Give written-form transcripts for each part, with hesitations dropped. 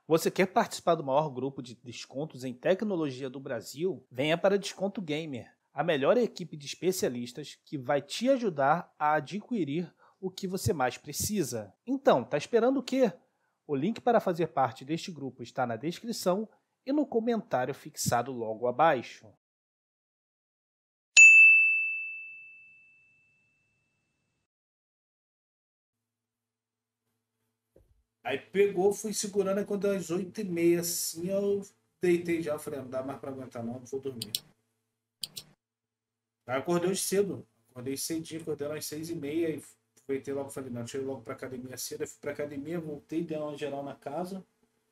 Você quer participar do maior grupo de descontos em tecnologia do Brasil? Venha para Desconto Gamer, a melhor equipe de especialistas que vai te ajudar a adquirir o que você mais precisa. Então, tá esperando o quê? O link para fazer parte deste grupo está na descrição e no comentário fixado logo abaixo. Aí pegou, fui segurando, aí quando deu às 8h30, assim, eu deitei já. Falei, não dá mais pra aguentar não, vou dormir. Aí acordei hoje cedo. Acordei cedinho, acordei às 6h30 e aproveitei logo, falei, não, deixa eu ir logo pra academia cedo. Aí fui pra academia, voltei, dei uma geral na casa.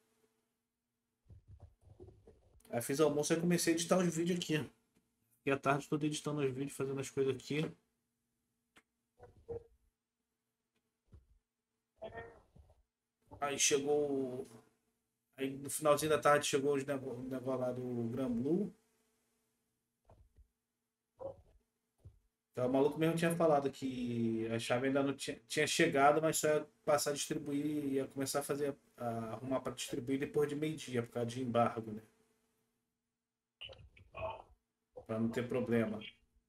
Aí fiz almoço e comecei a editar os vídeos aqui. E à tarde estou editando os vídeos, fazendo as coisas aqui. Aí chegou. Aí no finalzinho da tarde chegou os negócio lá do Gran Blue. Então, o maluco mesmo tinha falado que a chave ainda não tinha chegado, mas só ia passar a distribuir, ia começar a fazer, arrumar para distribuir depois de meio-dia, por causa de embargo, né? Para não ter problema.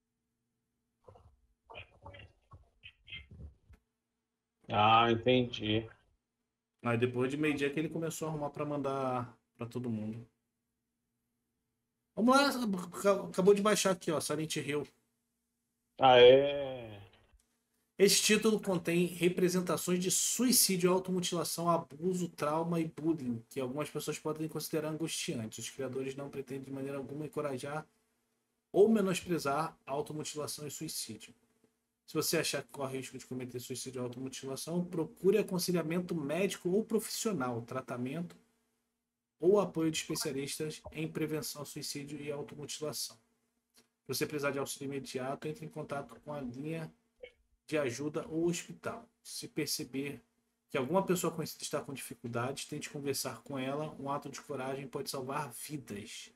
Ah, entendi. Aí depois de meio-dia que ele começou a arrumar para mandar para todo mundo. Vamos lá, acabou de baixar aqui, ó, Silent Hill. Ah, é. Este título contém representações de suicídio, automutilação, abuso, trauma e bullying, que algumas pessoas podem considerar angustiantes. Os criadores não pretendem de maneira alguma encorajar ou menosprezar automutilação e suicídio. Se você achar que corre risco de cometer suicídio ou automutilação, procure aconselhamento médico ou profissional, tratamento ou apoio de especialistas em prevenção, suicídio e automutilação. Se você precisar de auxílio imediato, entre em contato com a linha de ajuda ou hospital. Se perceber que alguma pessoa conhecida está com dificuldades, tente conversar com ela. Um ato de coragem pode salvar vidas.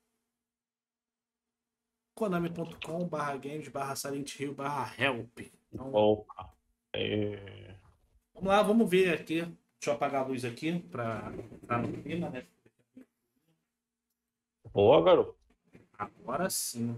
konami.com/games/Silent Hill/help. Então, Opa. É. vamos lá, vamos ver aqui. Deixa eu apagar a luz aqui para entrar no clima, né? Boa, garoto. Agora sim.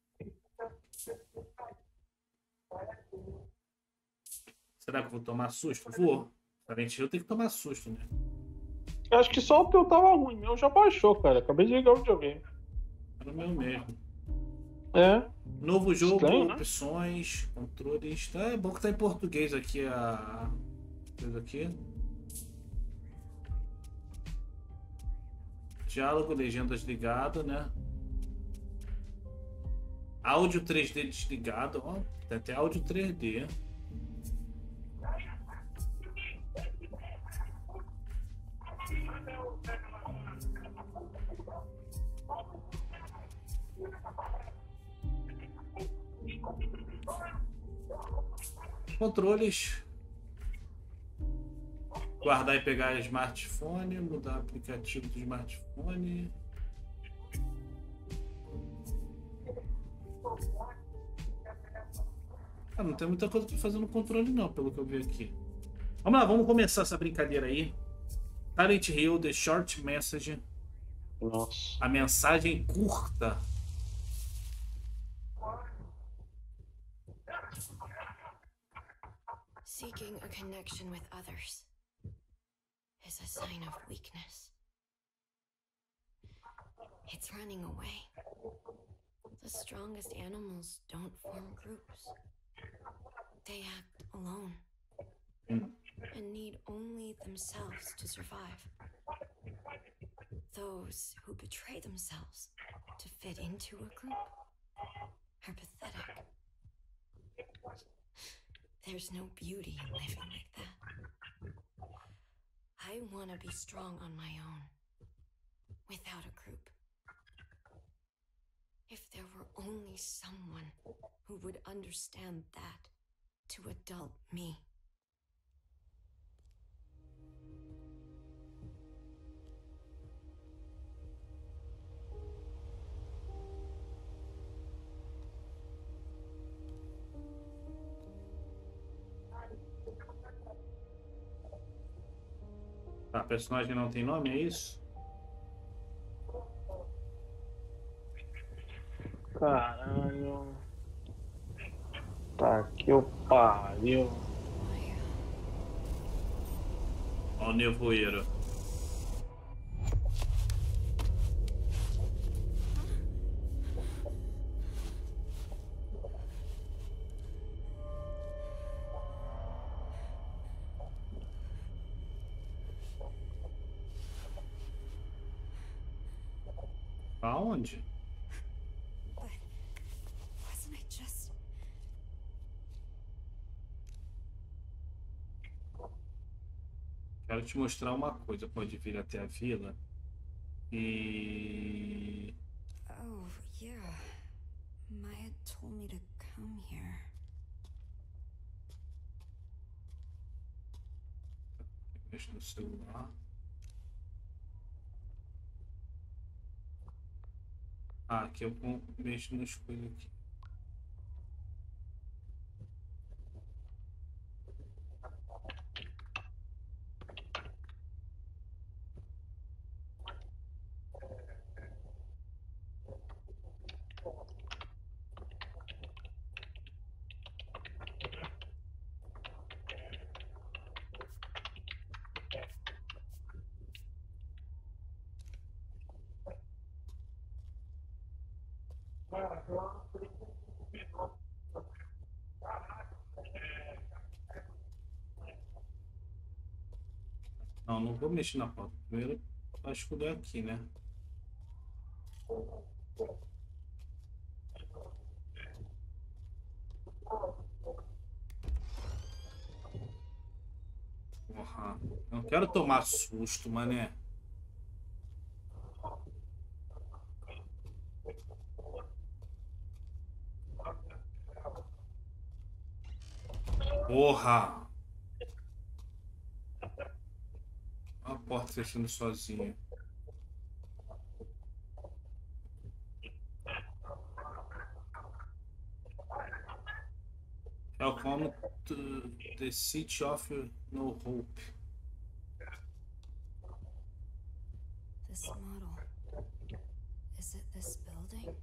Será que eu vou tomar susto? Vou. Silent Hill tem que tomar susto, né? Eu acho que só o teu tava ruim. Meu já baixou, cara. Acabei de ligar o videogame. Era o meu mesmo. É. Novo Estranho, jogo, né? opções, controles. Tá, é bom que tá em português aqui a coisa aqui. Diálogo, legendas ligado, né? Áudio 3D desligado, ó. Tem até áudio 3D. Controles. Guardar e pegar smartphone, mudar aplicativo do smartphone. Ah, não tem muita coisa pra fazer no controle não, pelo que eu vi aqui. Vamos lá, vamos começar essa brincadeira aí. Silent Hill, The Short Message. Nossa. A mensagem curta. Seeking a connection with others is a sign of weakness. It's running away. The strongest animals don't form groups. They act alone and need only themselves to survive. Those who betray themselves to fit into a group are pathetic. There's no beauty in living like that. I want to be strong on my own, without a group. If there were only someone who would understand that to adult me. Tá, personagem não tem nome, é isso? Caralho. Tá que eu pariu. Maya. Ó o nevoeiro. Aonde? But wasn't I just... Quero te mostrar uma coisa. Pode vir até a vila. E... Oh, yeah. Maya told me to come here. Mexe no celular. Ah, aqui eu mexo nas coisas aqui. Não, não vou mexer na pauta. Primeiro, acho que é aqui, né? Porra, não quero tomar susto, mané. Porra! A porta fechando sozinha. Welcome to the City of No Hope. This model. Is it this building?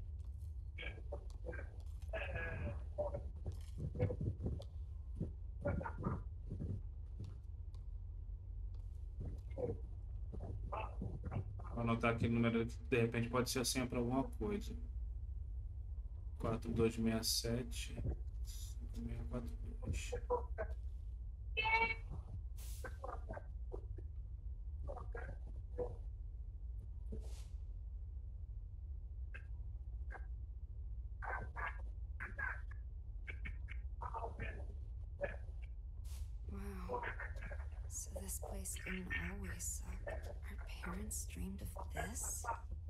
Vou anotar aqui o número, de repente pode ser a senha para alguma coisa. 4267 5642. Wow. So this place didn't always suck. Our parents dreamed of this?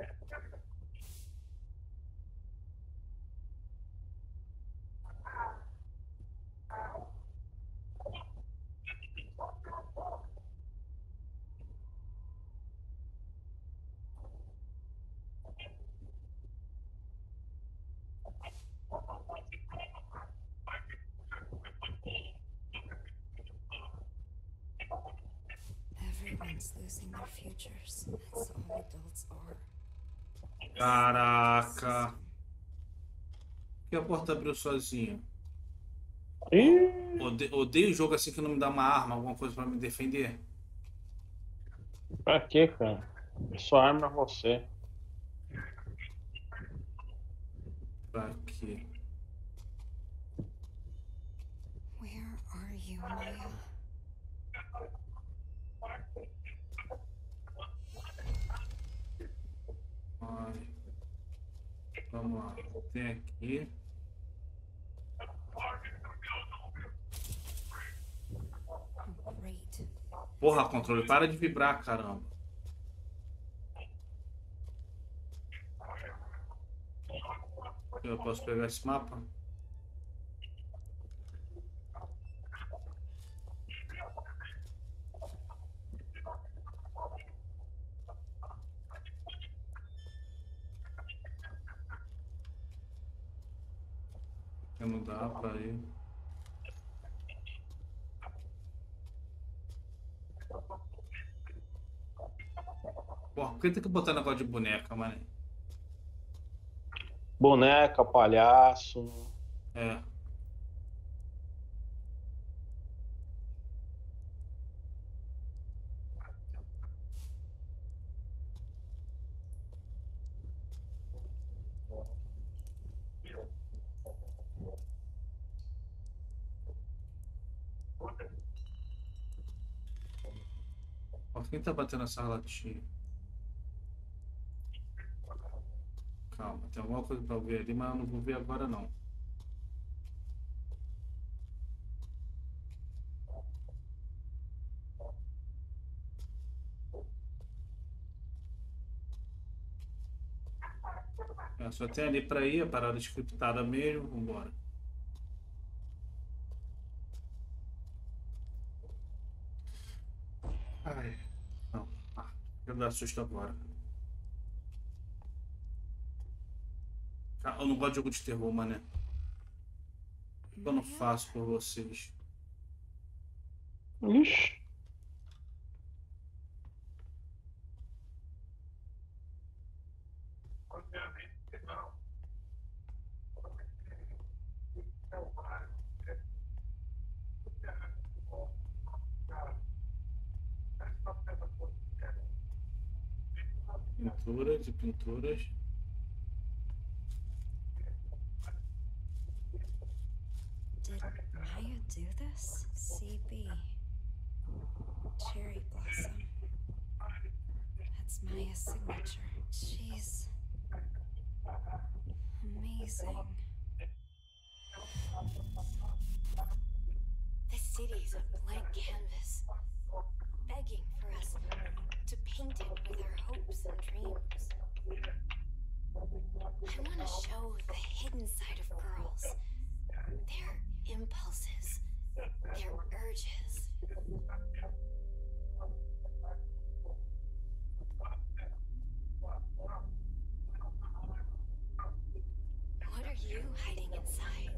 Everyone's losing their futures. That's all adults are. Caraca! Por que a porta abriu sozinha? Ih, Odeio jogo assim que não me dá uma arma, alguma coisa para me defender. pra quê, cara? Sua arma é você. Pra quê? Where are you, Maya? Ai. Vamos lá. Tem aqui. Oh, great. Porra, controle, para de vibrar, caramba. Eu posso pegar esse mapa? Não dá pra ir. Porra, por que tem que botar negócio de boneca, mano? Boneca, palhaço. É. Ó, quem tá batendo essa latinha? Calma, tem alguma coisa pra eu ver ali, mas eu não vou ver agora não. É, só tem ali pra ir, a parada scriptada mesmo, vambora. Ai, não. Ah, eu dar susto agora. Eu não gosto de jogo de terror, mané. O que eu não faço por vocês? Ixi. Pinturas e pinturas. Did Maya do this? CB. Cherry blossom. That's Maya's signature. She's amazing. The city's a blank canvas, begging for us to paint it with our hopes and dreams. I want to show the hidden side of girls, their impulses, their urges. What are you hiding inside?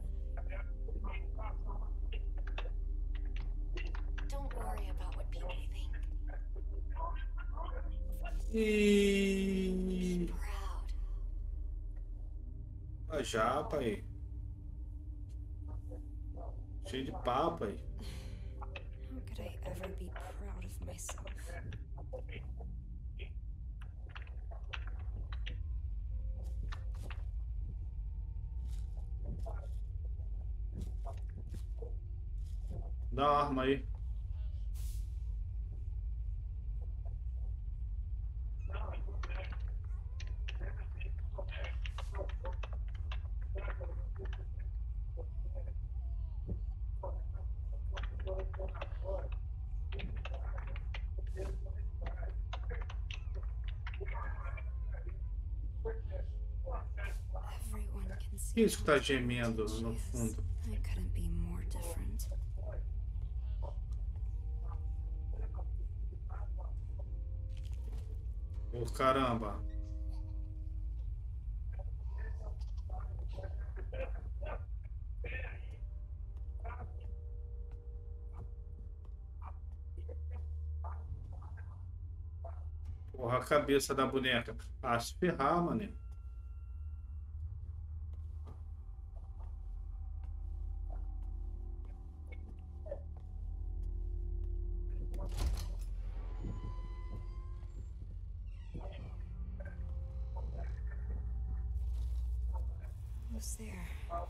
Don't worry about what people think. E Proud. a japa aí. Cheio de papo aí. How could I ever be proud of myself? Dá a arma aí. Everyone can see. Que isso que tá gemendo no fundo? I couldn't be more different. Ô, caramba. Porra, a cabeça da boneca. Ah, se ferrar, mané. Who's there?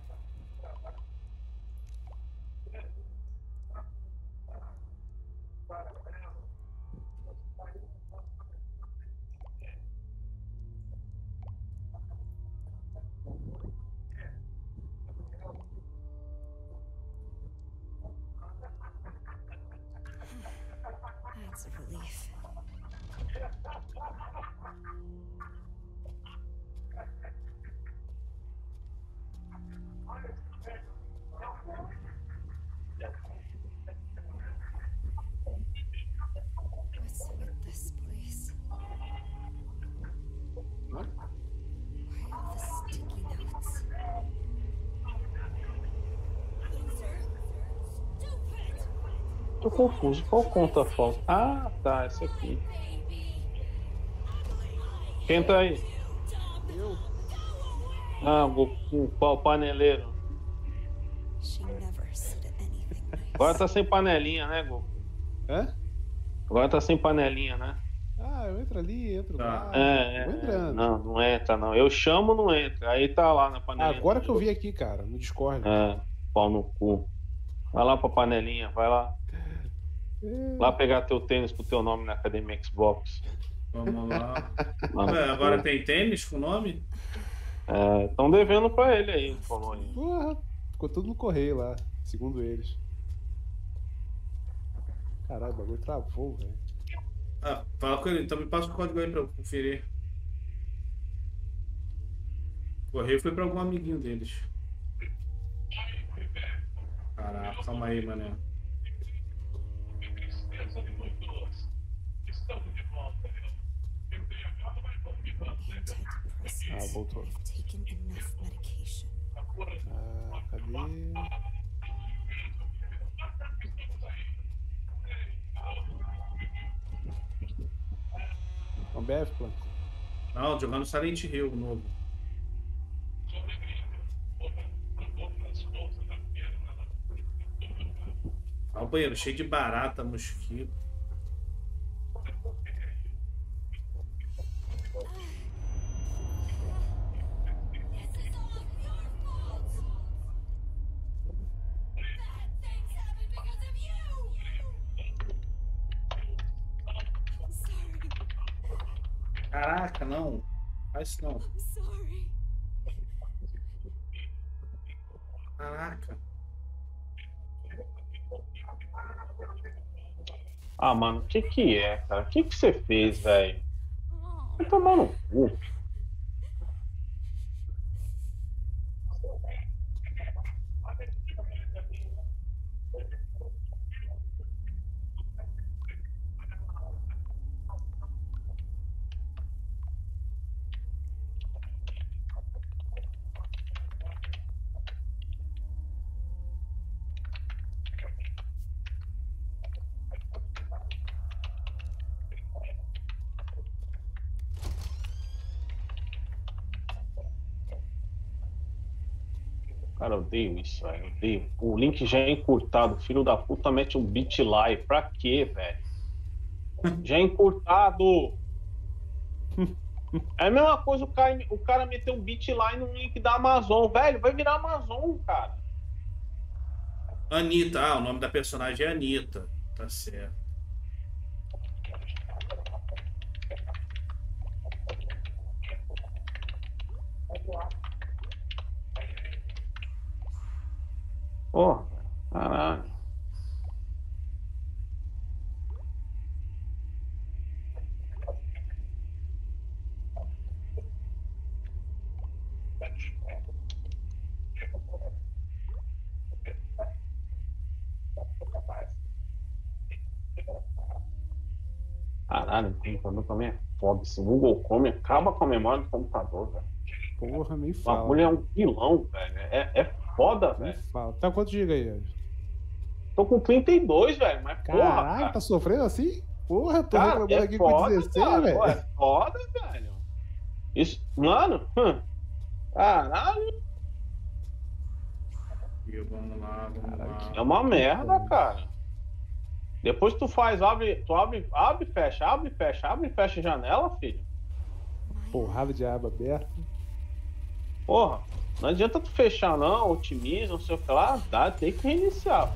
That's a relief. What's with this place? Why all the sticky notes? Tô confuso. Qual conta falta? Ah, tá. Essa aqui. Quem tá aí? Eu? Ah, Goku, qual paneleiro? She never said anything Agora nice. tá sem panelinha, né, Goku? Hã? Agora tá sem panelinha, né? Ah, eu entro ali, entro Tá. lá. Vou entrando. Não entra, não. Eu chamo, não entra. Aí tá lá na panelinha. Agora que eu vi aqui, cara, no Discord. Pau no cu. Vai lá pra panelinha, vai lá. Lá pegar teu tênis com teu nome na Academia Xbox. Vamos lá. Mano, Ué, agora tem tênis com nome? estão devendo pra ele aí, falou aí. Porra, ficou tudo no correio lá, segundo eles. Caralho, o bagulho travou, velho. Ah, fala com ele, então me passa o código aí pra eu conferir. O correio foi pra algum amiguinho deles. Caraca, calma aí, mané. Ah, voltou. I've taken enough medication. Ah, cadê? Ambev, Plan? Não, jogando Silent Hill novo. Ah, o banheiro cheio de barata, mosquito. Caraca, não. Faz isso não. I'm sorry. Caraca. Ah, mano, o que é, cara? O que você fez, velho? Oh, Vai tomar no cu. Cara, eu odeio isso, velho. Eu odeio. O link já é encurtado. Filho da puta mete um bit lá. E pra quê, velho? Já é encurtado. É a mesma coisa o cara meter um bit lá no link da Amazon. Velho, vai virar Amazon, cara. Anitta. Ah, o nome da personagem é Anitta. Tá certo. Porra, caralho. Caralho, o computador também é foda. Esse Google Chrome acaba com a memória do computador, velho. Porra, nem O fala. bagulho é um vilão, velho. É foda, Nem velho. fala. Tá quanto giga aí, Ed? Tô com 32, velho. Mas porra, Caralho, cara. tá sofrendo assim? Porra, tô Cara, reclamando é aqui foda, com 16, cara. velho. Pô, é foda, velho. Isso, mano. Caralho. E vamos lá, vamos Caralho, lá. É uma merda, cara. Depois tu abre e fecha, abre e fecha, abre e fecha a janela, filho. Porrada de aba aberta. Porra, não adianta tu fechar não, otimiza, não sei o que lá, tem que reiniciar.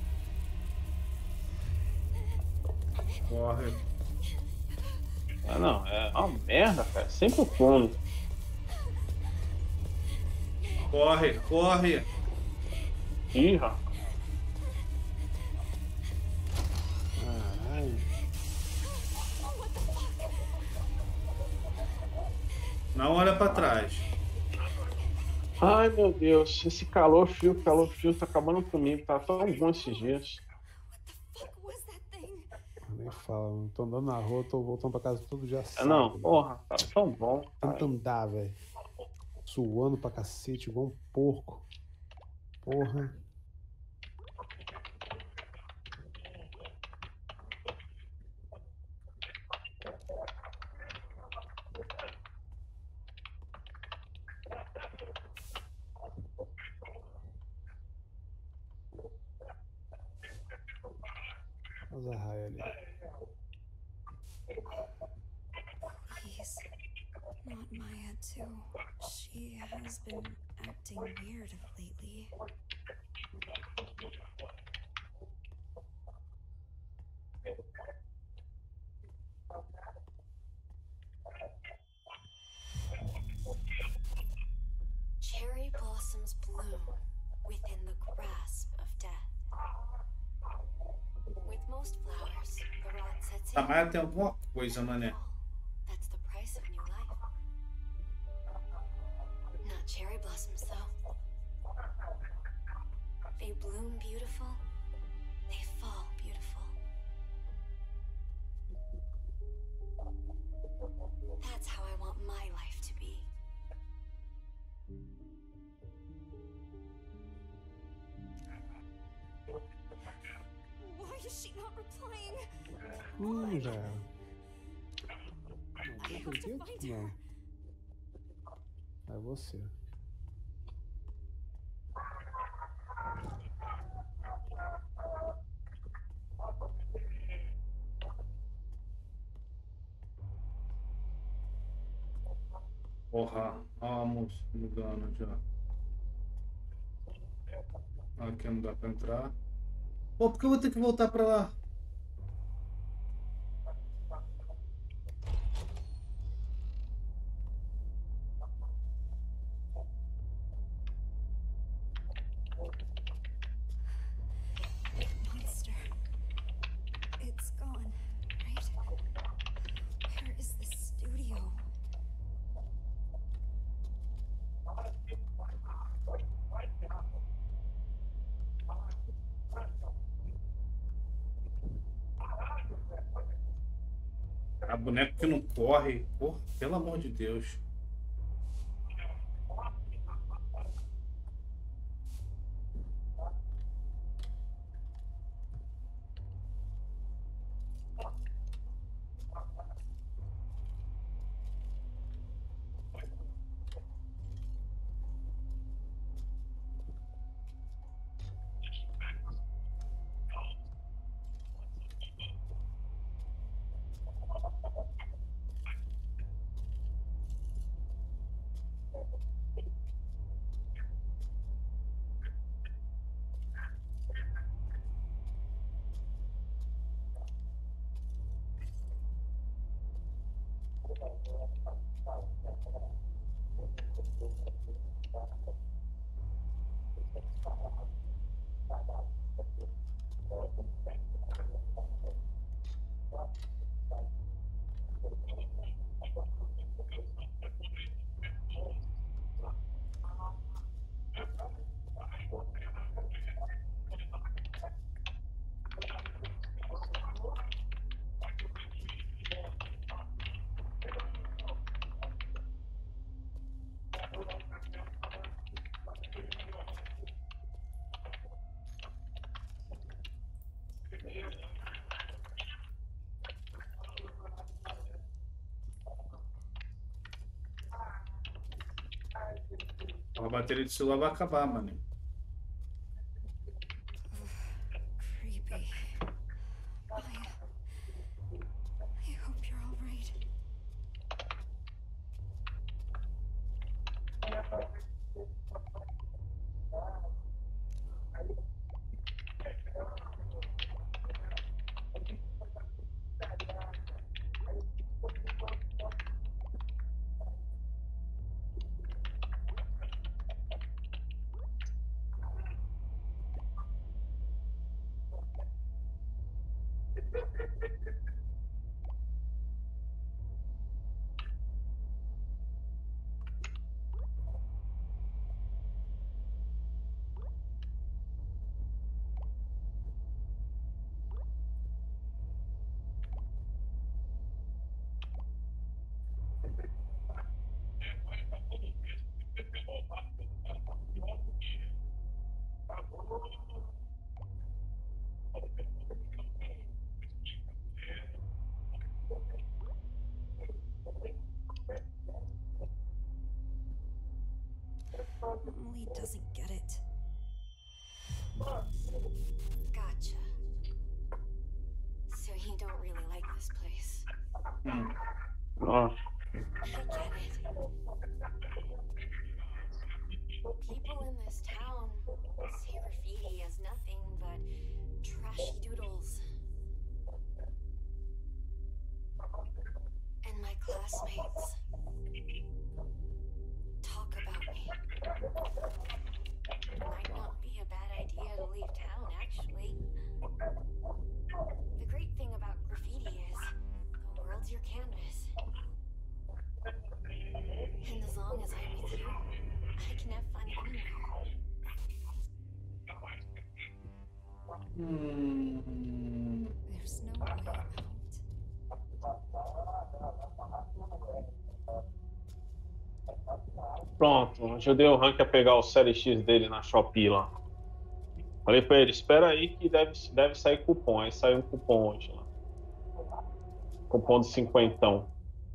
Corre. Não, é uma merda, cara. Sempre o clone. Corre, corre. Ih, rapaz. Caralho. Não olha pra trás. Ai, meu Deus, esse calor frio tá acabando comigo. Tá tão bom esses dias. What was that thing? Nem fala, mano. Tô andando na rua, tô voltando pra casa todo dia sábado. Não, porra, tá tão bom. Tanto andar, velho. Suando pra cacete, igual um porco. Porra. Temos a Raya ali. Please. Not Maya, too. She has been acting weird lately. Cherry blossoms bloom within the grasp of death. With most flowers, the rot sets in. A Maya tem alguma coisa, mané. That's the price of new life. Not cherry blossoms, though. They bloom beautiful, they fall beautiful. That's how I want my life to be. Why is she not replying? Já era. I Não have tem to find jeito? her. Não. É você. Porra, vamos mudando já. Aqui não dá pra entrar. Pô, por que eu vou ter que voltar pra lá? Monster. It's gone, right? Where is the studio? A boneca que não corre. Porra, pelo amor de Deus. A bateria do celular vai acabar, mano. Creepy. Maya, I hope you're all right. Lee doesn't get it. Gotcha. Nossa. I get it. People in this town see graffiti as nothing but trashy doodles. And my classmates talk about me. Might not be a bad idea to leave town, actually. The great thing about graffiti is the world's your canvas. And as long as I'm with you, I can have fun anywhere. There's no way out. Pronto, ajudei o Hank a pegar o Série X dele na Shopee lá. Falei pra ele, espera aí que deve sair cupom. Aí saiu um cupom hoje lá. Cupom de 50.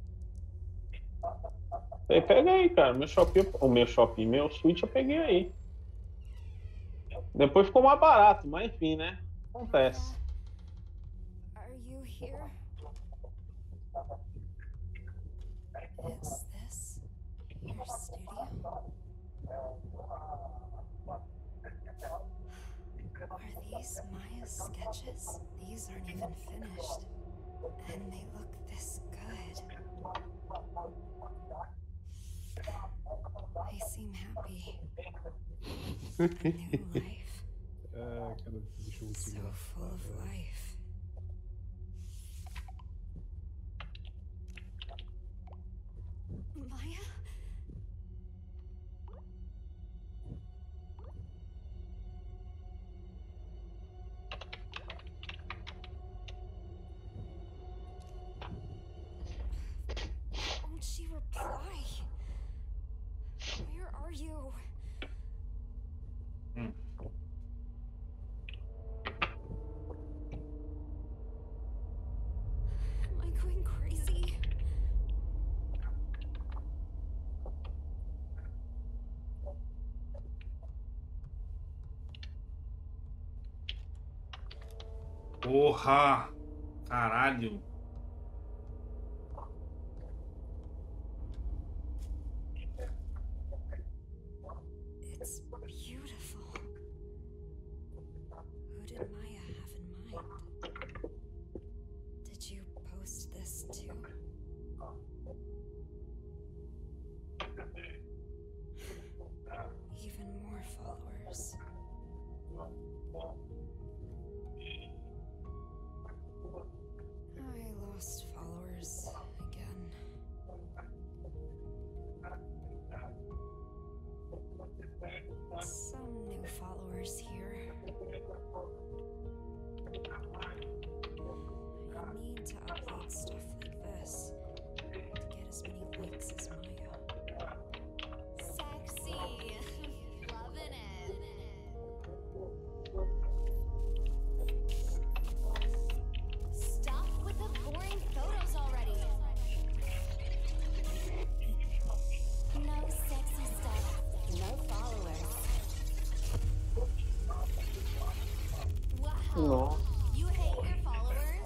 Falei, pega aí, cara. Meu Switch eu peguei aí. Depois ficou mais barato, mas enfim, né? Acontece. Are you here? Is this your studio? Are these Maya's sketches? These aren't even finished. And they look this good. They seem happy. A new life. Cara, bicho muito So full engraçado. of life. Maya? Won't she reply? Where are you? Am I going crazy? Porra! Caralho! It's beautiful. Who did Maya have in mind? Did you post this too? Even more followers. I lost followers again. Some new followers here. I need to upload stuff like this to get as many likes as Maya. Sexy! Loving it! Stop with the boring photos already! No sexy stuff, no followers. Wow! Nossa. You hate your followers?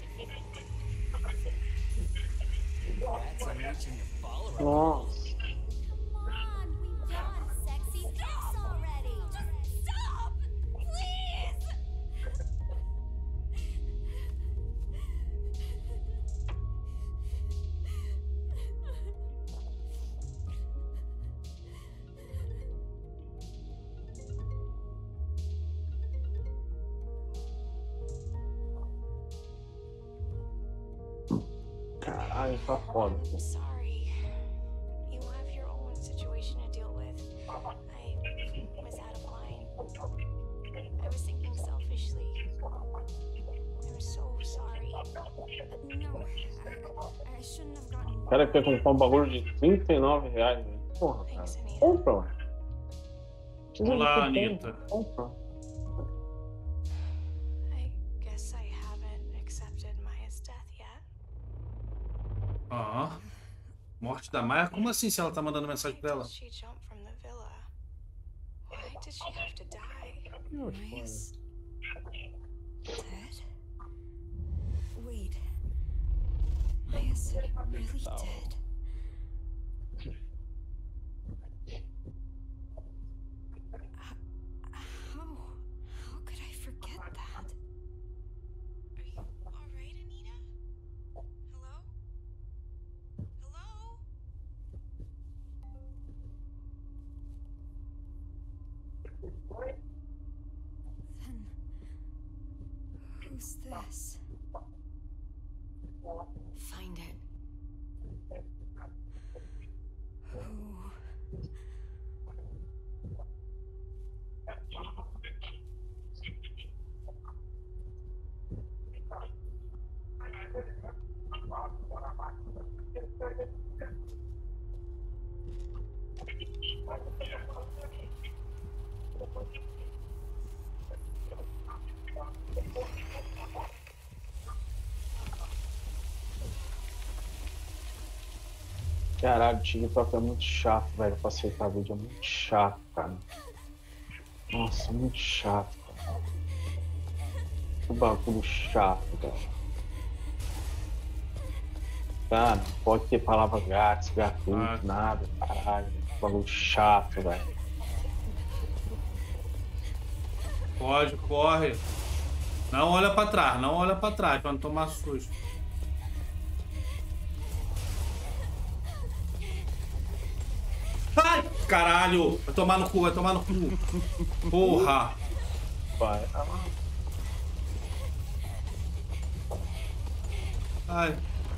That's unreaching your follower. Nossa. Come on, we want sexy pics already! Just stop! Please! Caralho, tá foda. I'm sorry. You have your own situation to deal with. I was out of line. I was thinking selfishly. I'm so sorry. No, I shouldn't have gotten O cara quer comprar um bagulho de R$39, velho. Porra, cara. Thanks, Anita. Compra. Olá, Anitta. Compra. I guess I haven't accepted Maya's death yet. Ah. Morte da Maia? Como assim se ela tá mandando mensagem pra ela? She jumped from the villa. Why did she have to die? Maya's dead? Wait. Maya's really dead. How could I forget that? Are you all right, Anita? Hello? Hello? Then who's this? Find it. Who? Caralho, o TikTok é muito chato, velho, pra aceitar vídeo. É muito chato, cara. Nossa, muito chato, cara. Que bagulho chato, cara. Cara, não pode ter palavra grátis, gratuito, nada, caralho. Que bagulho chato, velho. Pode, corre. Não olha pra trás, não olha pra trás, pra não tomar susto. Ai, caralho! Vai tomar no cu, vai tomar no cu. Porra! Vai. Ai.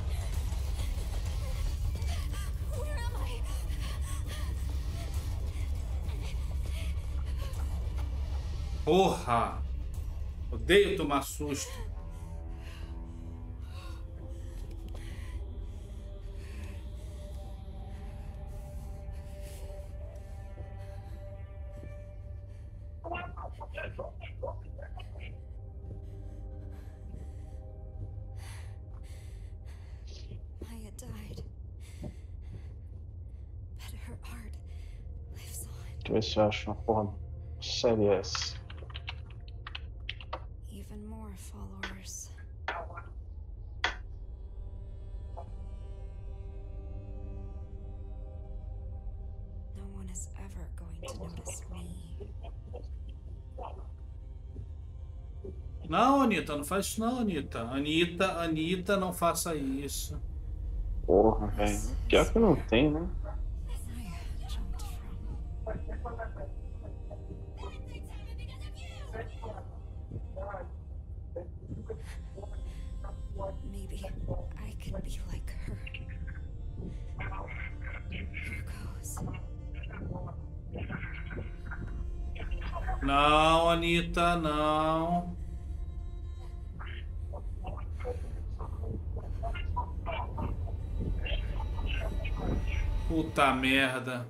Where am I? Porra! Odeio tomar susto. Maya died. But her art lives on. Deixa eu ver se eu acho uma porra série essa. Even more followers. No one is ever going to notice me. Não, Anitta, não faz isso não, Anitta. Anitta, não faça isso. Porra, velho. Pior que não tem, né? Maya jumped from. Maybe I can be like her. Here goes. Não, Anitta, não. Puta merda.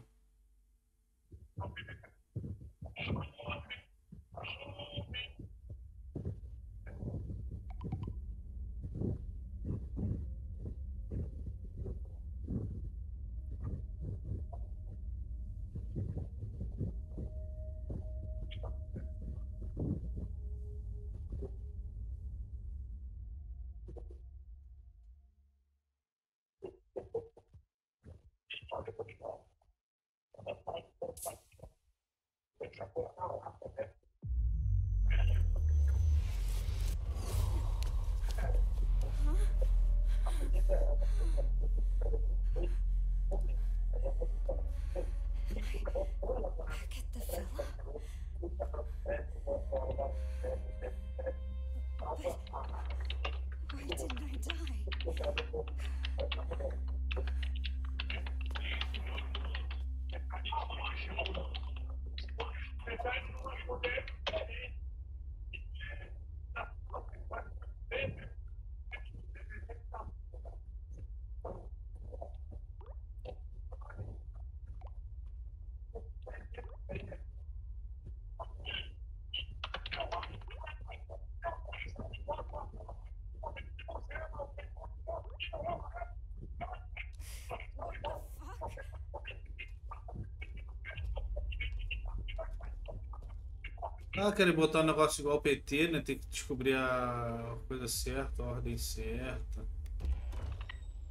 Back at the villa? But why didn't I die? Ah, querem botar um negócio igual o PT, né? Tem que descobrir a coisa certa, a ordem certa.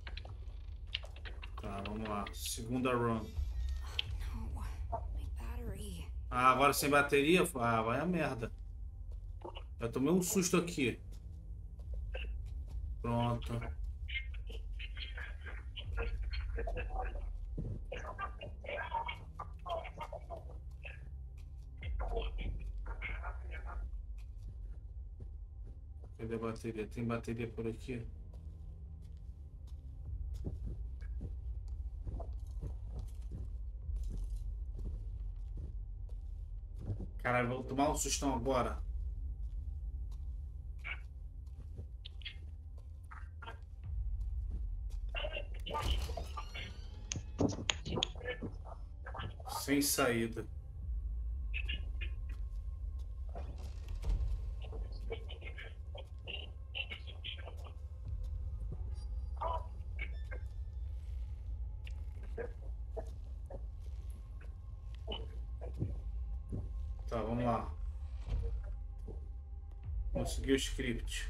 Tá, vamos lá. Segunda run. No, my battery. Ah, agora sem bateria? Ah, vai a merda. Eu tomei um susto aqui. Pronto. Cadê a bateria? Tem bateria por aqui? Caralho, vou tomar um sustão agora. Sem saída. Tá, vamos lá. Consegui o script.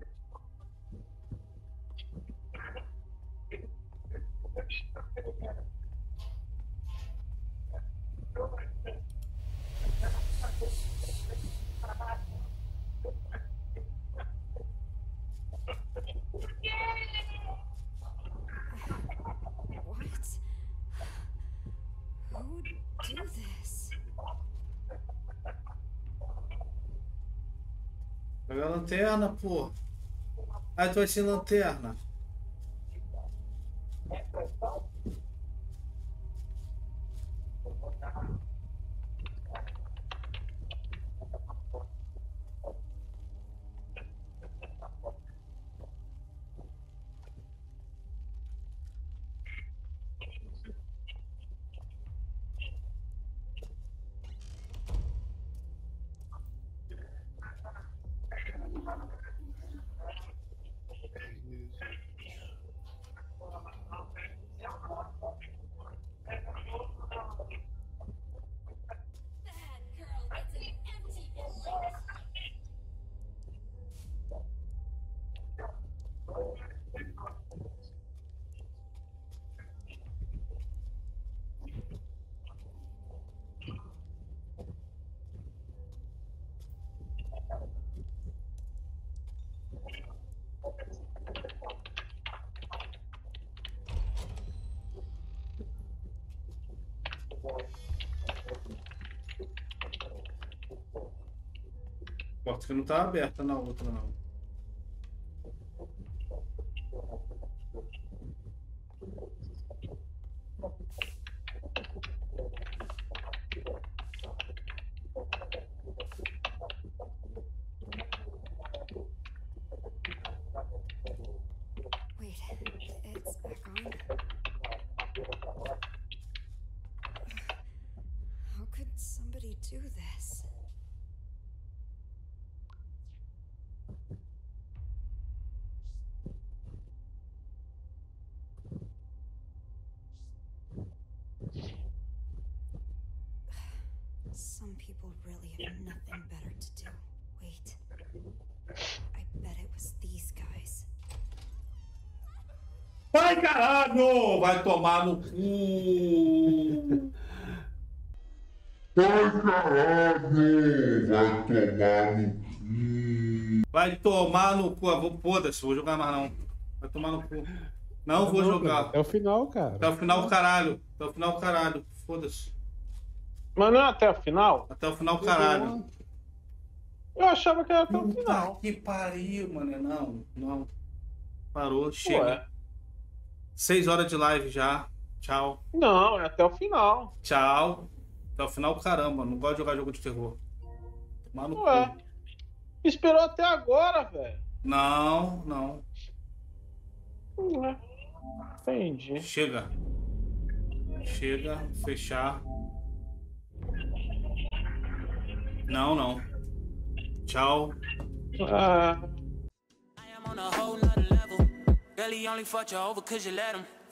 What? Who would do this? Pega a lanterna, pô. Ah, tu vai sem lanterna. That girl gets an empty inlet. Porta que não tá aberta na outra, não. Wait, it's back on? How could somebody do this? Some people really have nothing better to do. Wait. I bet it was these guys. Vai, caralho! Vai tomar no cu! Vai tomar no cu! Eu vou, foda-se, vou jogar mais não. Vai tomar no cu. Não vou jogar. Até o final, cara. Até o final, caralho. Até o final, caralho. Foda-se. Mas não é até o final? Até o final, caralho. Eu achava que era até o Puta final. que pariu, mano. Não, não. Parou, chega. Ué. 6 horas de live já. Tchau. Não, é até o final. Tchau. Até o final, caramba. Não gosto de jogar jogo de terror. Tomar no Ué. cu. Esperou até agora, velho. Não, não. Ué. Entendi. Chega. Chega. Fechar. Não, não. Tchau. Ah. I am on a whole nother level. Girl, he only fucked you over cause you let him.